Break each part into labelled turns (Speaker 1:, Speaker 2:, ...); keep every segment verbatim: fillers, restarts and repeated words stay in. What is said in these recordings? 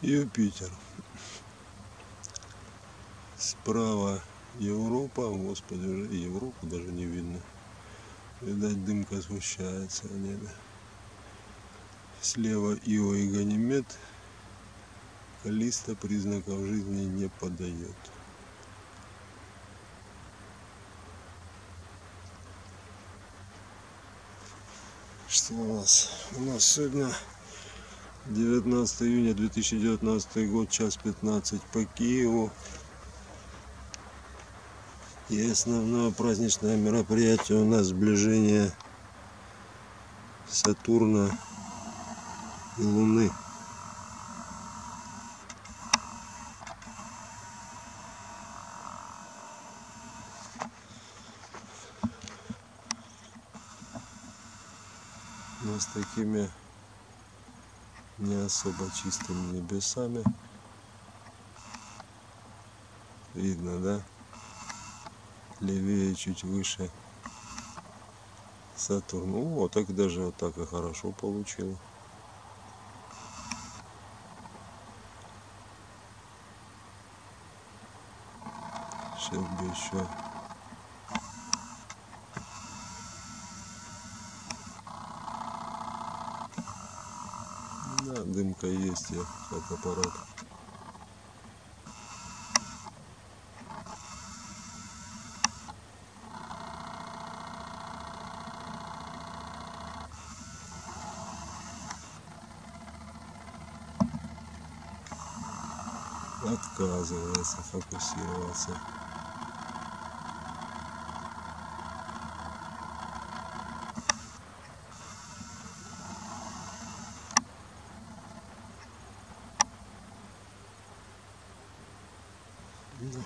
Speaker 1: Юпитер. Справа Европа, господи, уже Европу даже не видно. Видать, дымка сгущается в небе. Слева Ио и Ганимед. Каллиста признаков жизни не подает. Что у нас? У нас сегодня девятнадцатое июня две тысячи девятнадцатый год, час пятнадцать по Киеву. И основное праздничное мероприятие у нас сближение Сатурна и Луны. Но с такими не особо чистыми небесами. Видно, да? Левее чуть выше Сатурн. О, так даже вот так и хорошо получилось. Сейчас бы еще да, дымка есть, я фотоаппарат. Отказывается фокусироваться. Ну.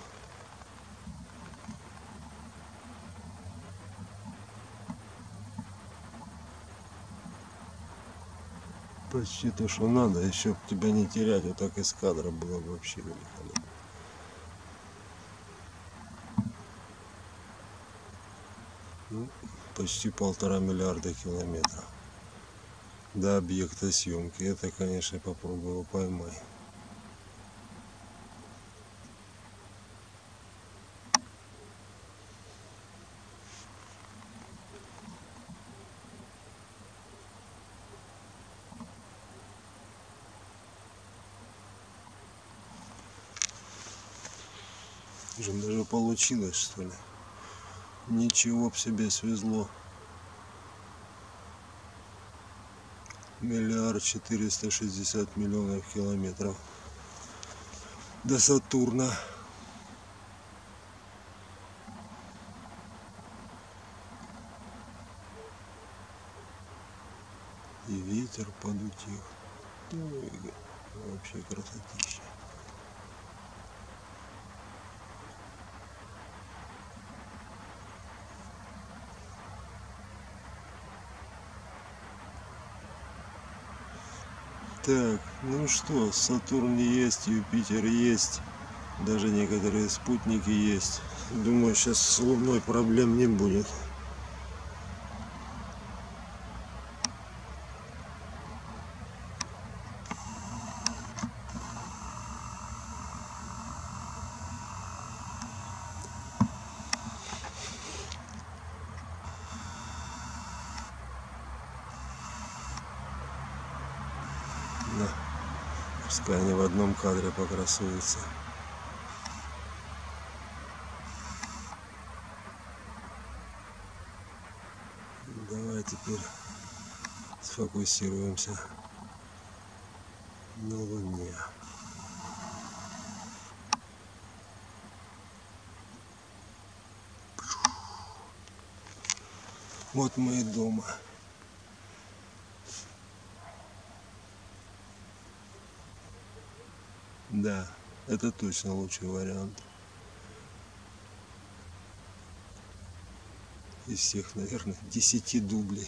Speaker 1: Почти то, что надо, еще тебя не терять, вот так из кадра было бы вообще великолепно. Ну, почти полтора миллиарда километров до объекта съемки. Это, конечно, попробую его поймать. Уже даже получилось, что ли. Ничего б себе свезло. Миллиард четыреста шестьдесят миллионов километров до Сатурна. И ветер подутих. Ну, вообще красотища. Так, ну что, Сатурн есть, Юпитер есть, даже некоторые спутники есть. Думаю, сейчас с Луной проблем не будет. Да. Пускай они в одном кадре покрасуются. Давай теперь сфокусируемся на Луне. Вот мы и дома. Да, это точно лучший вариант. Из всех, наверное, десяти дублей.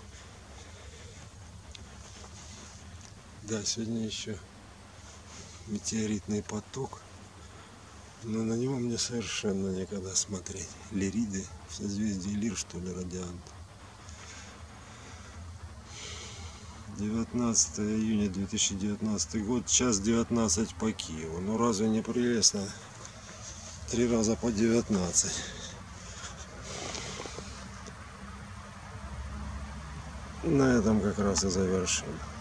Speaker 1: Да, сегодня еще метеоритный поток. Но на него мне совершенно некогда смотреть. Лириды в созвездии Лир, что ли, Радиант. девятнадцатое июня две тысячи девятнадцатый год, час девятнадцать по Киеву. Ну разве не прелестно? Три раза по девятнадцать. На этом как раз и завершим.